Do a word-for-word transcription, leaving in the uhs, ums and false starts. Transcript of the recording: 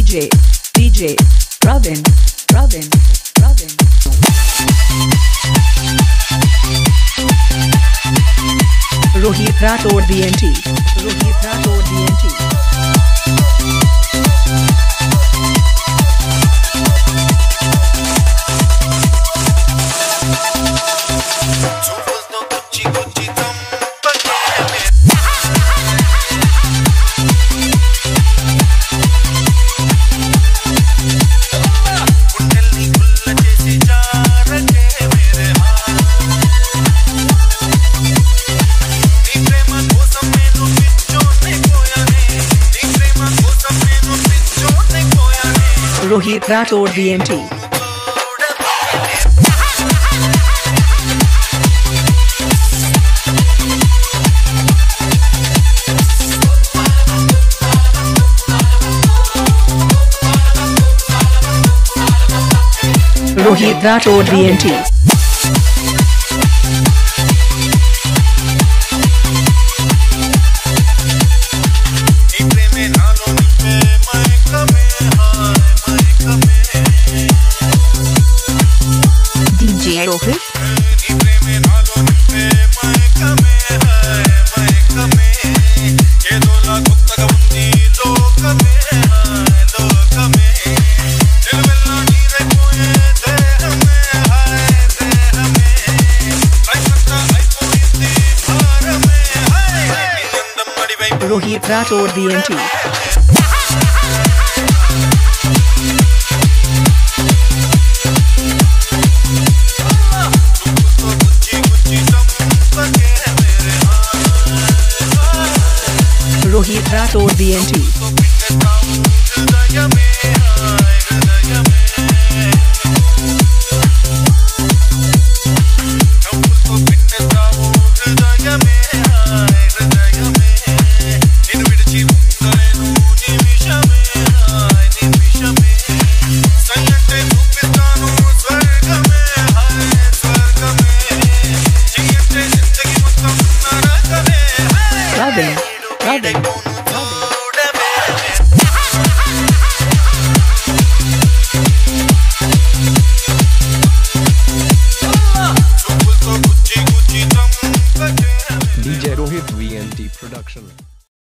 DJ, DJ, Pravin, Pravin, Pravin. Rohit Rathod D N T, Rohit Rathod D N T. Rohit Rathod D N T. Rohit Rathod D N T. Rohit Rohit Rathod D N T. Rohit Rathod D N T.